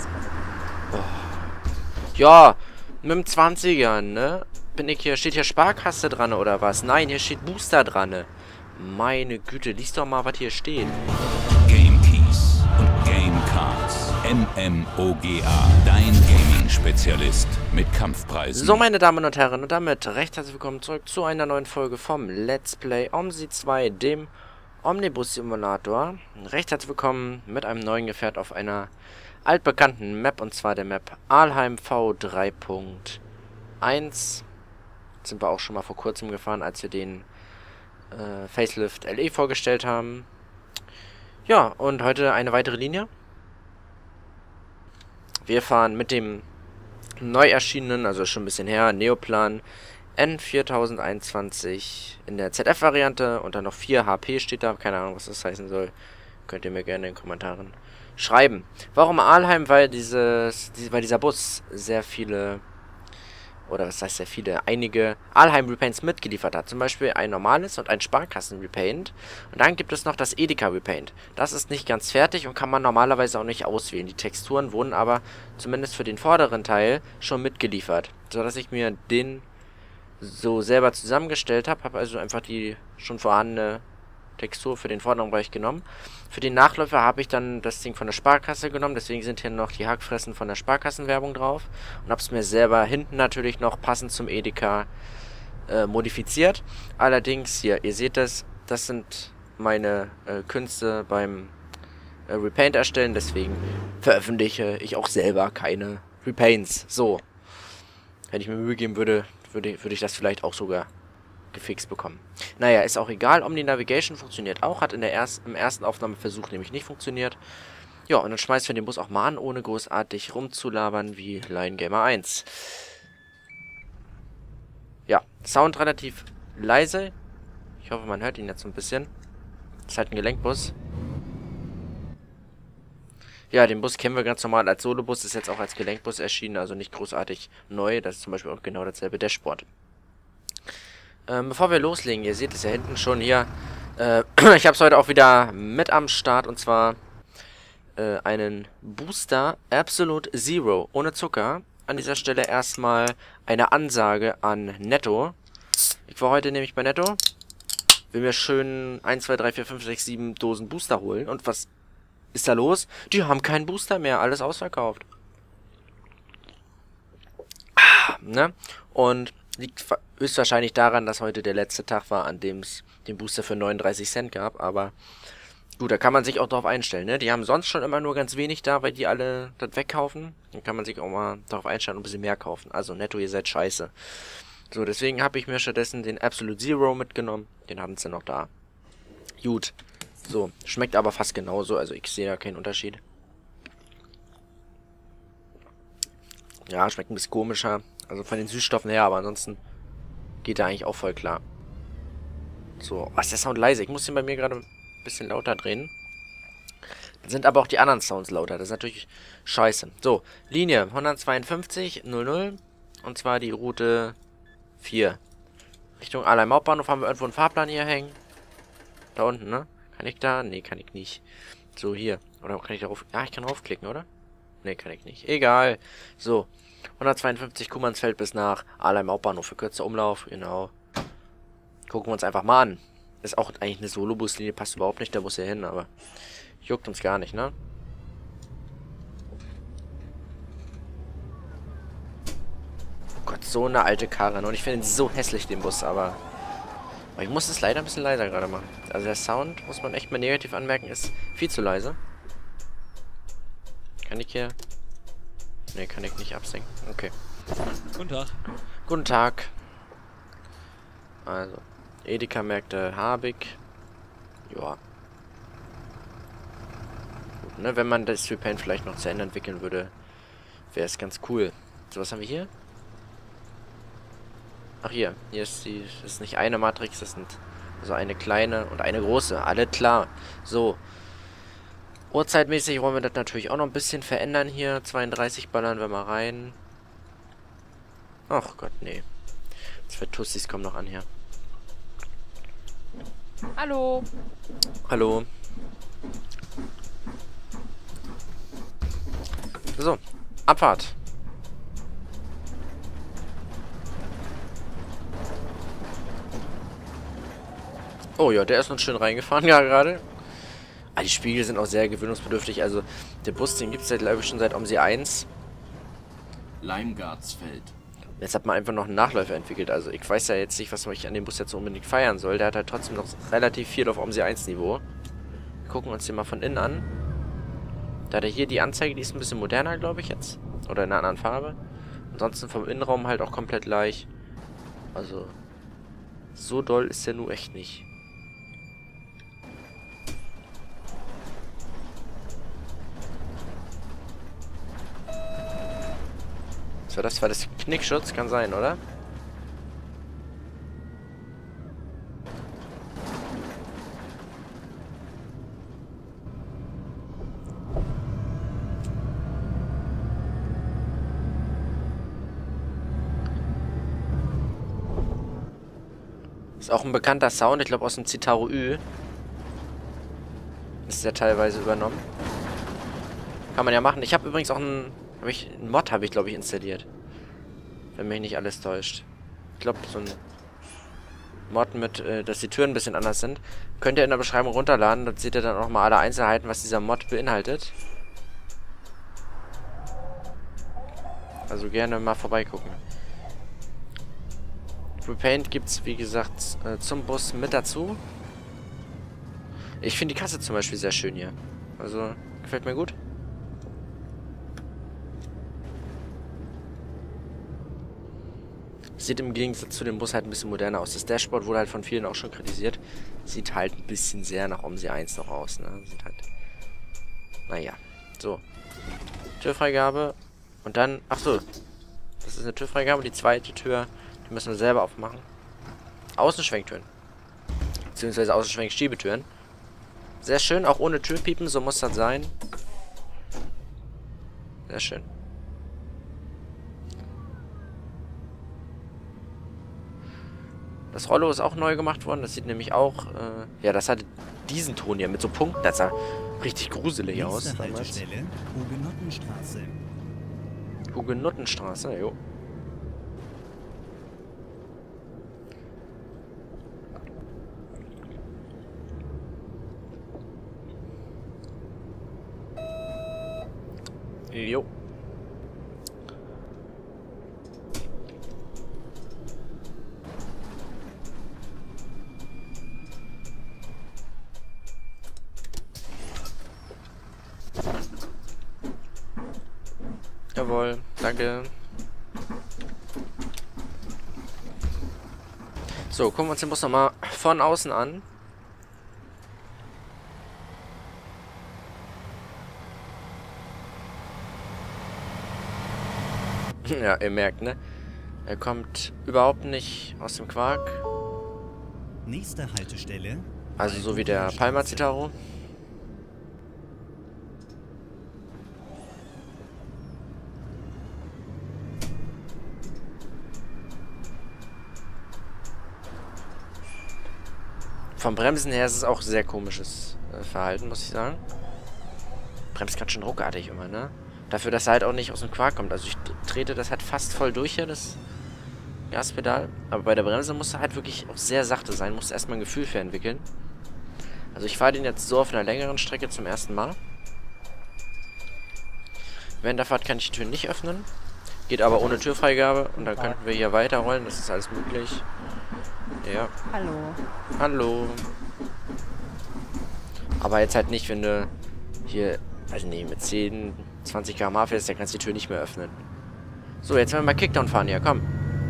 Ja, mit dem 20er, ne? Bin ich hier, steht hier Sparkasse dran oder was? Nein, hier steht Booster dran. Meine Güte, lies doch mal, was hier steht. Game Keys und Game Cards. MMOGA, dein Gaming-Spezialist mit Kampfpreisen. So, meine Damen und Herren, und damit recht herzlich willkommen zurück zu einer neuen Folge vom Let's Play OMSI 2, dem Omnibus-Simulator. Recht herzlich willkommen mit einem neuen Gefährt auf einer altbekannten Map, und zwar der Map Alheim V3.1. Sind wir auch schon mal vor kurzem gefahren, als wir den Facelift LE vorgestellt haben. Ja, und heute eine weitere Linie. Wir fahren mit dem neu erschienenen, also schon ein bisschen her, Neoplan N4021 in der ZF-Variante und dann noch 4 HP steht da. Keine Ahnung, was das heißen soll. Könnt ihr mir gerne in den Kommentaren schreiben. Warum Alheim? Weil dieser Bus sehr viele, oder was heißt sehr viele, einige Alheim-Repaints mitgeliefert hat. Zum Beispiel ein normales und ein Sparkassen-Repaint. Und dann gibt es noch das Edeka-Repaint. Das ist nicht ganz fertig und kann man normalerweise auch nicht auswählen. Die Texturen wurden aber zumindest für den vorderen Teil schon mitgeliefert. Sodass ich mir den so selber zusammengestellt habe. Habe also einfach die schon vorhandene Textur für den vorderen Bereich genommen. Für den Nachläufer habe ich dann das Ding von der Sparkasse genommen, deswegen sind hier noch die Hackfressen von der Sparkassenwerbung drauf. Und habe es mir selber hinten natürlich noch passend zum Edeka modifiziert. Allerdings hier, ihr seht das sind meine Künste beim Repaint erstellen, deswegen veröffentliche ich auch selber keine Repaints. So, wenn ich mir Mühe geben würde, würde ich das vielleicht auch sogar gefixt bekommen. Naja, ist auch egal. Omni Navigation funktioniert auch. Hat im ersten Aufnahmeversuch nämlich nicht funktioniert. Ja, und dann schmeißen wir den Bus auch mal an, ohne großartig rumzulabern wie Lion Gamer 1. Ja, Sound relativ leise. Ich hoffe, man hört ihn jetzt so ein bisschen. Ist halt ein Gelenkbus. Ja, den Bus kennen wir ganz normal als Solobus. Ist jetzt auch als Gelenkbus erschienen, also nicht großartig neu. Das ist zum Beispiel auch genau dasselbe Dashboard. Bevor wir loslegen, ihr seht es ja hinten schon hier, ich habe es heute auch wieder mit am Start, und zwar einen Booster Absolute Zero ohne Zucker. An dieser Stelle erstmal eine Ansage an Netto. Ich war heute nämlich bei Netto, will mir schön 1, 2, 3, 4, 5, 6, 7 Dosen Booster holen. Und was ist da los? Die haben keinen Booster mehr, alles ausverkauft. Ne? Und liegt höchstwahrscheinlich daran, dass heute der letzte Tag war, an dem es den Booster für 39 Cent gab. Aber gut, da kann man sich auch drauf einstellen, ne? Die haben sonst schon immer nur ganz wenig da, weil die alle das wegkaufen. Dann kann man sich auch mal darauf einstellen und ein bisschen mehr kaufen. Also Netto, ihr seid scheiße. So, deswegen habe ich mir stattdessen den Absolute Zero mitgenommen. Den haben sie noch da. Gut. So, schmeckt aber fast genauso. Also ich sehe da keinen Unterschied. Ja, schmeckt ein bisschen komischer. Also von den Süßstoffen her, aber ansonsten geht er eigentlich auch voll klar. So, was ist der Sound leise? Ich muss den bei mir gerade ein bisschen lauter drehen. Dann sind aber auch die anderen Sounds lauter. Das ist natürlich scheiße. So, Linie 15200. Und zwar die Route 4. Richtung Alheim Hauptbahnhof haben wir irgendwo einen Fahrplan hier hängen. Da unten, ne? Kann ich da? Nee, kann ich nicht. So, hier. Oder kann ich darauf... Ja, ich kann draufklicken, oder? Nee, kann ich nicht. Egal. So. 152 Kummernsfeld bis nach Alheim Hauptbahnhof für kürzer Umlauf. Genau. Gucken wir uns einfach mal an. Ist auch eigentlich eine Solobuslinie. Passt überhaupt nicht. Da muss er hin, aber... Juckt uns gar nicht, ne? Oh Gott, so eine alte Karre. Und ich finde ihn so hässlich, den Bus, aber ich muss es leider ein bisschen leiser gerade machen. Also der Sound, muss man echt mal negativ anmerken, ist viel zu leise. Kann ich hier... Ne, kann ich nicht absenken. Okay. Guten Tag. Guten Tag. Also, Edeka-Märkte habe ich. Ja. Gut, ne, wenn man das Repaint vielleicht noch zu Ende entwickeln würde, wäre es ganz cool. So, was haben wir hier? Ach, hier. Hier ist die... Das ist nicht eine Matrix, das sind also eine kleine und eine große. Alle klar. So. Uhrzeitmäßig wollen wir das natürlich auch noch ein bisschen verändern hier. 32 ballern wir mal rein. Ach Gott, nee. Zwei Tussis kommen noch an hier. Hallo. Hallo. So, Abfahrt. Oh ja, der ist noch schön reingefahren, ja, gerade. Ah, die Spiegel sind auch sehr gewöhnungsbedürftig. Also, der Bus, den gibt es ja, glaube ich, schon seit OMSI 1. Leimgartsfeld. Jetzt hat man einfach noch einen Nachläufer entwickelt. Also, ich weiß ja jetzt nicht, was ich an dem Bus jetzt so unbedingt feiern soll. Der hat halt trotzdem noch relativ viel auf OMSI 1 Niveau. Wir gucken uns den mal von innen an. Da hat er hier die Anzeige, die ist ein bisschen moderner, glaube ich jetzt. Oder in einer anderen Farbe. Ansonsten vom Innenraum halt auch komplett gleich. Also, so doll ist der nur echt nicht. So, das war das Knickschutz, kann sein, oder? Ist auch ein bekannter Sound, ich glaube aus dem Citaro Ü. Ist der teilweise übernommen. Kann man ja machen. Ich habe übrigens auch einen Mod habe ich, glaube ich, installiert. Wenn mich nicht alles täuscht. Ich glaube, so ein Mod mit, dass die Türen ein bisschen anders sind. Könnt ihr in der Beschreibung runterladen. Dort seht ihr dann auch mal alle Einzelheiten, was dieser Mod beinhaltet. Also gerne mal vorbeigucken. Repaint gibt es, wie gesagt, zum Bus mit dazu. Ich finde die Kasse zum Beispiel sehr schön hier. Also, gefällt mir gut. Sieht im Gegensatz zu dem Bus halt ein bisschen moderner aus. Das Dashboard wurde halt von vielen auch schon kritisiert. Sieht halt ein bisschen sehr nach OMSI 1 noch aus, ne? Sieht halt... Naja. So. Türfreigabe. Und dann... Ach so. Das ist eine Türfreigabe. Die zweite Tür, die müssen wir selber aufmachen. Außenschwenktüren. Beziehungsweise Außenschwenkschiebetüren. Sehr schön. Auch ohne Türpiepen. So muss das sein. Sehr schön. Das Rollo ist auch neu gemacht worden. Das sieht nämlich auch... ja, das hatte diesen Ton hier mit so Punkten. Das sah richtig gruselig aus. Haltestelle, Hugenottenstraße. Hugenottenstraße, jo. Jo. Jawohl, danke. So, gucken wir uns den Bus nochmal von außen an. Ja, ihr merkt, ne? Er kommt überhaupt nicht aus dem Quark. Nächste Haltestelle. Also so wie der Palma Citaro. Vom Bremsen her ist es auch sehr komisches Verhalten, muss ich sagen. Bremst ganz schön ruckartig immer, ne? Dafür, dass er halt auch nicht aus dem Quark kommt. Also ich trete das halt fast voll durch hier, das Gaspedal. Aber bei der Bremse muss er halt wirklich auch sehr sachte sein. Muss erstmal ein Gefühl für entwickeln. Also ich fahre den jetzt so auf einer längeren Strecke zum ersten Mal. Während der Fahrt kann ich die Tür nicht öffnen. Geht aber ohne Türfreigabe. Und dann könnten wir hier weiterrollen. Das ist alles möglich. Ja. Hallo. Hallo. Aber jetzt halt nicht, wenn du hier, weiß nicht, mit 10, 20 km/h fährst, dann kannst du die Tür nicht mehr öffnen. So, jetzt werden wir mal Kickdown fahren hier, komm.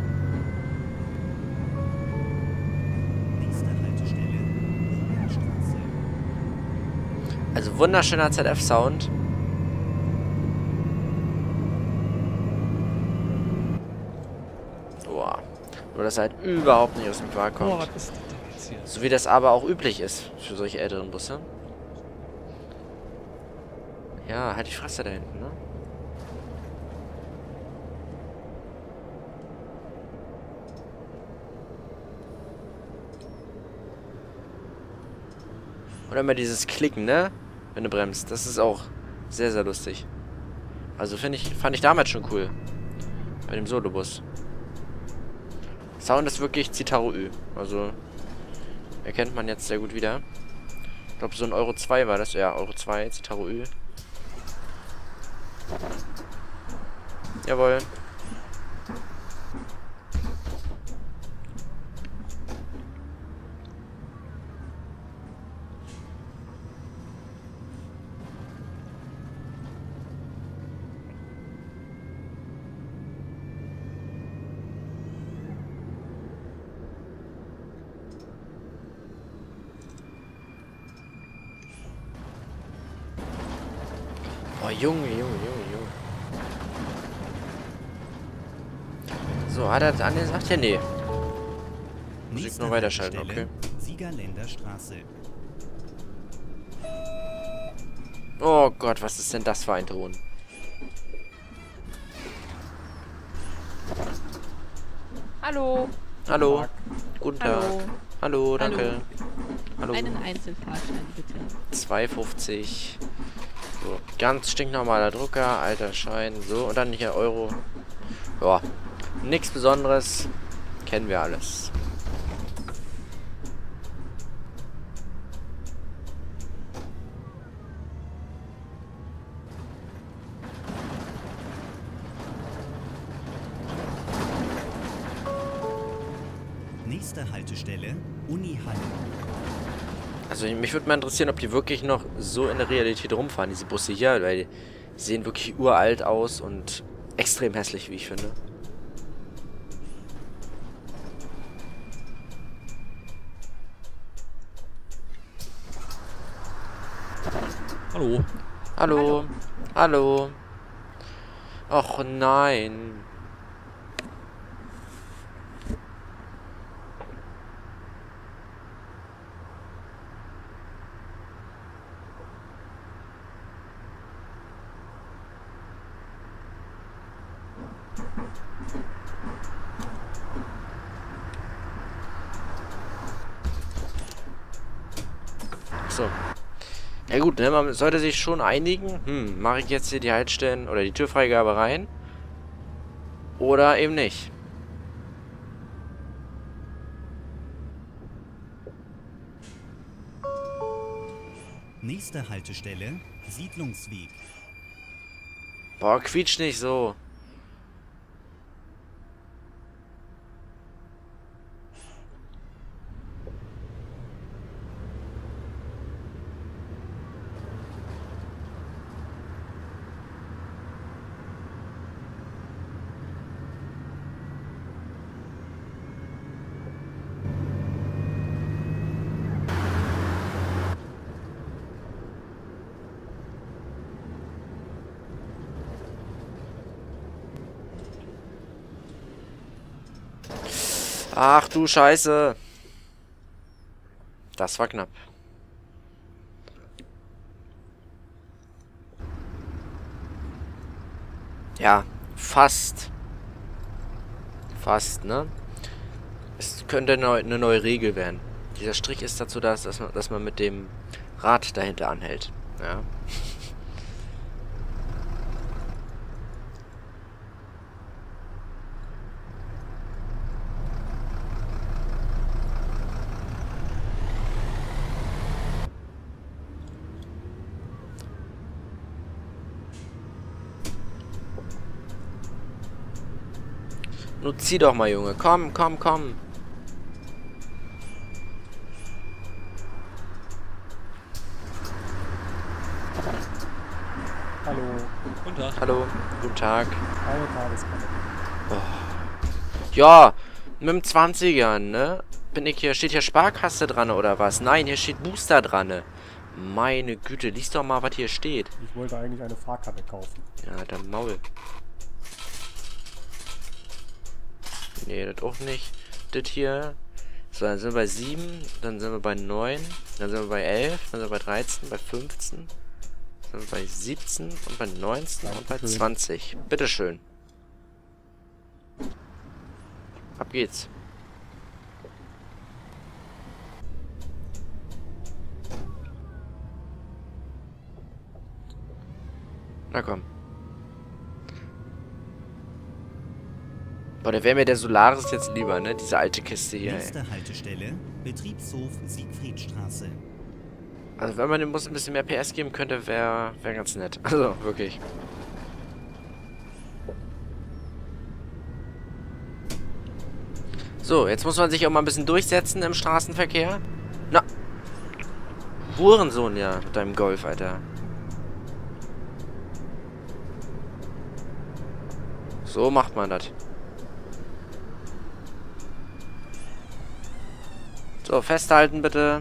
Nächste Haltestelle, Hugenstraße. Also wunderschöner ZF-Sound. Boah. Nur dass er halt überhaupt nicht aus dem Quark kommt. Boah, was ist das denn jetzt hier? So wie das aber auch üblich ist für solche älteren Busse. Ja, halt die Fresse da hinten, ne? Oder immer dieses Klicken, ne? Wenn du bremst. Das ist auch sehr, sehr lustig. Also fand ich damals schon cool. Bei dem Solobus. Sound ist wirklich Citaro Ü. Also erkennt man jetzt sehr gut wieder. Ich glaube so ein Euro 2 war das. Ja, Euro 2, Citaro Ü. Jawohl. Oh, Junge. So, hat er angesagt? Ja, nee. Muss ich nur weiterschalten, okay. Siegerländer Straße. Oh Gott, was ist denn das für ein Ton? Hallo. Hallo. Guten Tag. Hallo. Hallo, danke. Hallo. Einen Einzelfahrschein, bitte. 2,50. So, ganz stinknormaler Drucker, alter Schein. So, und dann hier Euro. Ja, nichts Besonderes. Kennen wir alles. Nächste Haltestelle Uni Halle. Also mich würde mal interessieren, ob die wirklich noch so in der Realität rumfahren, diese Busse hier, weil die sehen wirklich uralt aus und extrem hässlich, wie ich finde. Hallo. Hallo. Hallo. Och nein. So. Ja gut, ne, man sollte sich schon einigen. Mache ich jetzt hier die Haltestellen oder die Türfreigabe rein? Oder eben nicht. Nächste Haltestelle Siedlungsweg. Boah, quietsch nicht so. Ach du Scheiße. Das war knapp. Ja, fast. Fast, ne? Es könnte eine neue Regel werden. Dieser Strich ist dazu da, dass man mit dem Rad dahinter anhält. Ja. Nun zieh doch mal, Junge. Komm, komm, komm. Hallo. Guten Tag. Hallo. Guten Tag. Eine Tageskarte. Ja, mit dem 20ern, ne? Bin ich hier, steht hier Sparkasse dran oder was? Nein, hier steht Booster dran. Meine Güte, lies doch mal, was hier steht. Ich wollte eigentlich eine Fahrkarte kaufen. Ja, der Maul. Nee, das auch nicht. Das hier. So, dann sind wir bei 7, dann sind wir bei 9, dann sind wir bei 11, dann sind wir bei 13, bei 15, dann sind wir bei 17 und bei 19 und bei 20. Bitteschön. Ab geht's. Na komm. Boah, da wäre mir der Solaris jetzt lieber, ne? Diese alte Kiste hier, ey. Nächste Haltestelle, Betriebshof Siegfriedstraße. Also wenn man dem Bus ein bisschen mehr PS geben könnte, wäre ganz nett. Also, wirklich. So, jetzt muss man sich auch mal ein bisschen durchsetzen im Straßenverkehr. Na. Hurensohn, ja, mit deinem Golf, Alter. So macht man das. So, festhalten bitte.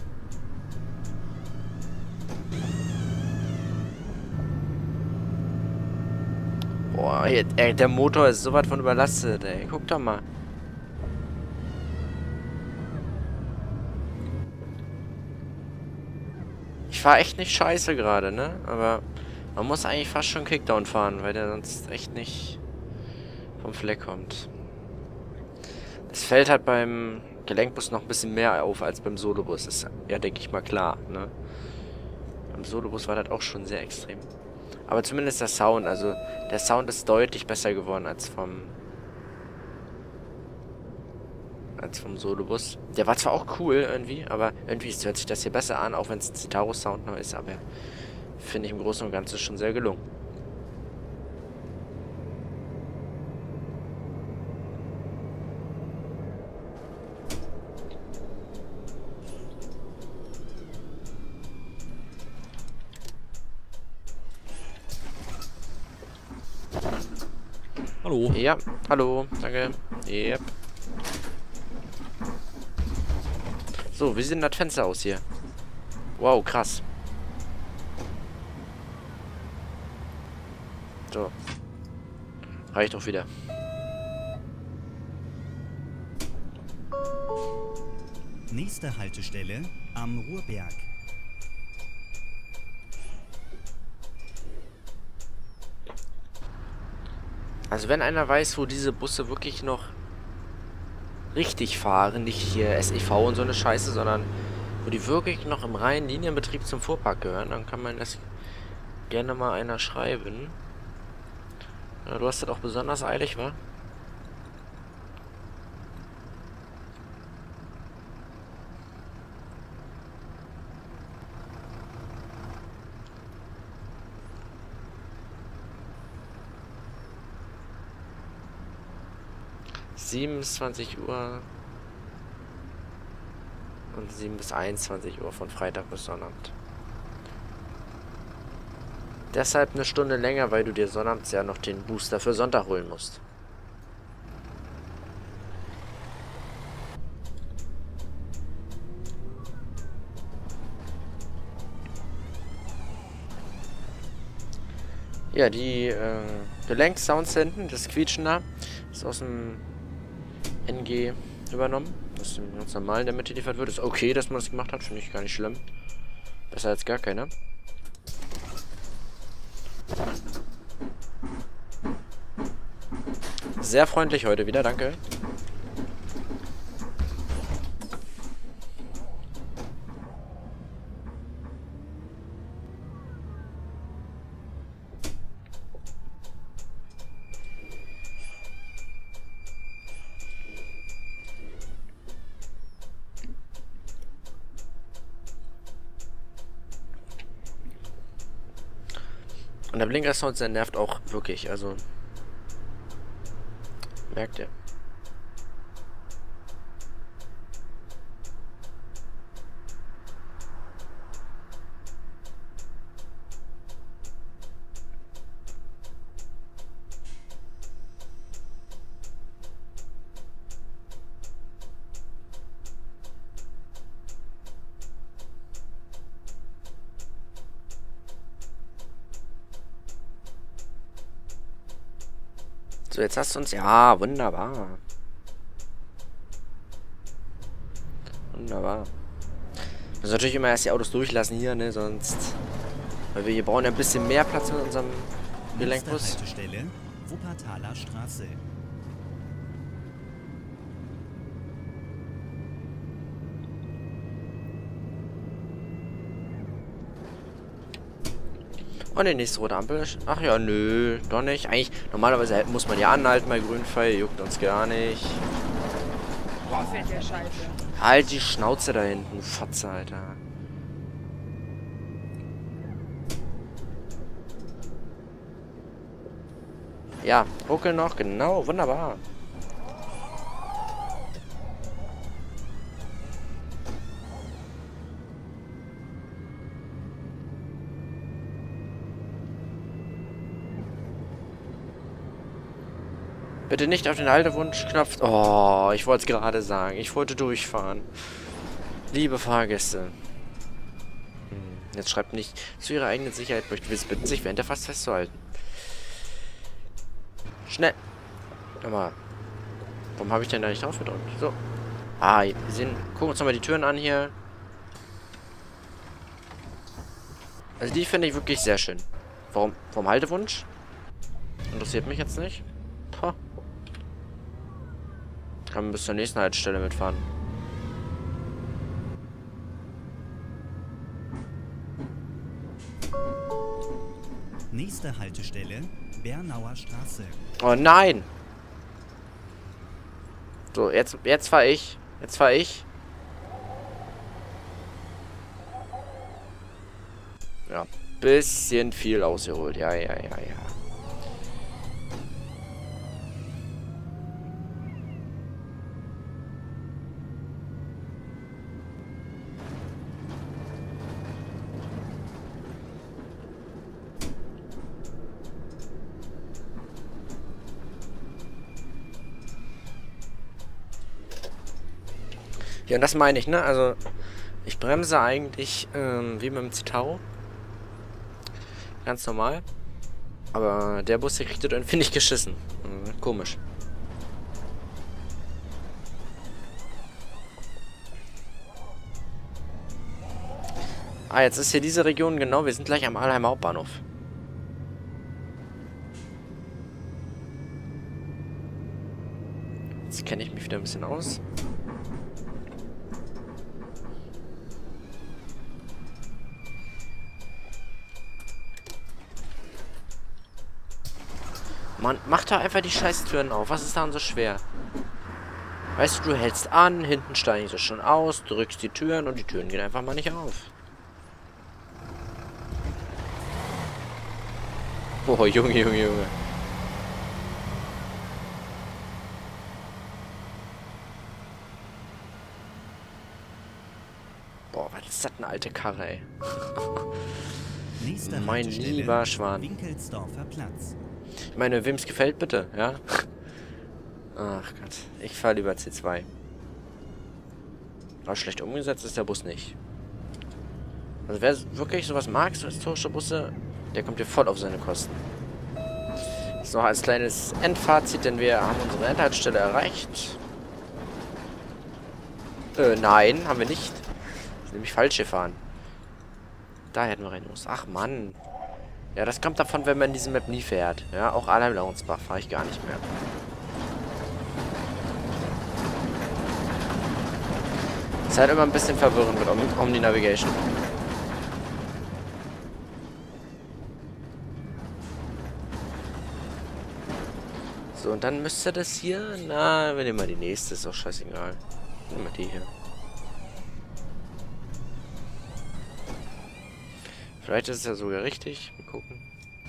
Boah, hier, ey, der Motor ist so weit von überlastet, ey. Guck doch mal. Ich fahre echt nicht scheiße gerade, ne? Aber man muss eigentlich fast schon Kickdown fahren, weil der sonst echt nicht vom Fleck kommt. Das fällt halt beim Gelenkbus noch ein bisschen mehr auf als beim Solobus. Ist ja, denke ich mal, klar, ne? Beim Solobus war das auch schon sehr extrem. Aber zumindest der Sound, also der Sound ist deutlich besser geworden als vom Solobus. Der war zwar auch cool irgendwie, aber irgendwie hört sich das hier besser an, auch wenn es ein Citaro-Sound noch ist, aber finde ich im Großen und Ganzen schon sehr gelungen. Hallo. Ja, hallo, danke. Yep. So, wie sieht denn das Fenster aus hier? Wow, krass. So. Reicht doch wieder. Nächste Haltestelle am Ruhrberg. Also wenn einer weiß, wo diese Busse wirklich noch richtig fahren, nicht hier SEV und so eine Scheiße, sondern wo die wirklich noch im reinen Linienbetrieb zum Fuhrpark gehören, dann kann man das gerne mal einer schreiben. Ja, du hast das auch besonders eilig, wa? (27 Uhr) und 7 bis 21 Uhr von Freitag bis Sonnabend. Deshalb eine Stunde länger, weil du dir sonnabends ja noch den Booster für Sonntag holen musst. Ja, die Gelenksounds hinten, das Quietschen da, ist aus dem NG übernommen. Das ist ganz normal in der Mitte geliefert wird. Ist okay, dass man das gemacht hat, finde ich gar nicht schlimm. Besser als gar keiner. Sehr freundlich heute wieder, danke. Und der Blinker-Sound, der nervt auch wirklich, also merkt ihr. So, jetzt hast du uns... Ja, wunderbar. Wunderbar. Wir müssen natürlich immer erst die Autos durchlassen hier, ne? Sonst... Weil wir hier brauchen ja ein bisschen mehr Platz mit unserem Gelenkbus. Nächste Haltestelle, Wuppertaler Straße. Und die nächste rote Ampel. Ach ja, nö, doch nicht. Eigentlich, normalerweise muss man ja anhalten bei Grünpfeil. Juckt uns gar nicht. Boah, fährt der Scheiße. Halt die Schnauze da hinten, Fotze, Alter. Ja, ruckel noch, genau, wunderbar. Bitte nicht auf den Haltewunschknopf. Oh, ich wollte es gerade sagen. Ich wollte durchfahren. Liebe Fahrgäste. Jetzt schreibt nicht, zu ihrer eigenen Sicherheit möchten wir es bitten, sich während der Fahrt festzuhalten. Schnell. Aber warum habe ich denn da nicht drauf gedrückt? So. Ah, wir sehen, gucken uns nochmal die Türen an hier. Also die finde ich wirklich sehr schön. Warum Haltewunsch? Interessiert mich jetzt nicht. Pah. Kann man bis zur nächsten Haltestelle mitfahren. Nächste Haltestelle, Bernauer Straße. Oh nein! So, jetzt fahre ich. Jetzt fahre ich. Ja, bisschen viel ausgeholt. Ja. Ja, und das meine ich, ne? Also, ich bremse eigentlich wie mit dem Citaro. Ganz normal. Aber der Bus hier kriegt das irgendwie nicht geschissen. Komisch. Ah, jetzt ist hier diese Region, genau. Wir sind gleich am Alheimer Hauptbahnhof. Jetzt kenne ich mich wieder ein bisschen aus. Mann, mach da einfach die Scheißtüren auf. Was ist daran so schwer? Weißt du, du hältst an, hinten steigst du schon aus, drückst die Türen und die Türen gehen einfach mal nicht auf. Oh, Junge. Boah, was ist das eine alte Karre, ey. Mein lieber Schwan. Winkelsdorfer Platz. Ich meine, wem es gefällt, bitte, ja? Ach Gott, ich fahre lieber C2. Aber schlecht umgesetzt ist der Bus nicht. Also wer wirklich sowas mag, so historische Busse, der kommt hier voll auf seine Kosten. Das ist noch als kleines Endfazit, denn wir haben unsere Endhaltestelle erreicht. Nein, haben wir nicht. Wir sind nämlich falsch gefahren. Da hätten wir rein muss. Ach Mann. Ja, das kommt davon, wenn man diese Map nie fährt. Ja, auch Alheim-Lauensbach fahre ich gar nicht mehr. Ist halt immer ein bisschen verwirrend mit Omni-Navigation. So, und dann müsste das hier... Na, wir nehmen mal die nächste, ist auch scheißegal. Nehmen wir die hier. Vielleicht ist es ja sogar richtig. Mal gucken.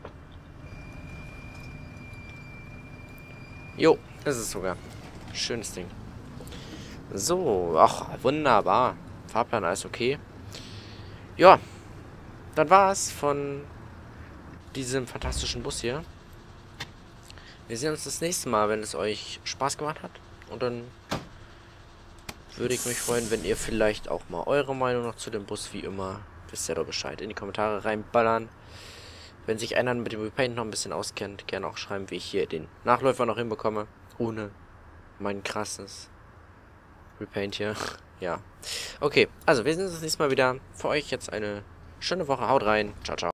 Jo, ist es sogar. Schönes Ding. So, ach, wunderbar. Fahrplan, alles okay. Ja, dann war's von diesem fantastischen Bus hier. Wir sehen uns das nächste Mal, wenn es euch Spaß gemacht hat. Und dann würde ich mich freuen, wenn ihr vielleicht auch mal eure Meinung noch zu dem Bus wie immer, wisst ihr doch Bescheid, in die Kommentare reinballern. Wenn sich einer mit dem Repaint noch ein bisschen auskennt, gerne auch schreiben, wie ich hier den Nachläufer noch hinbekomme. Ohne mein krasses Repaint hier. Ja. Okay, also wir sehen uns das nächste Mal wieder. Für euch jetzt eine schöne Woche. Haut rein. Ciao, ciao.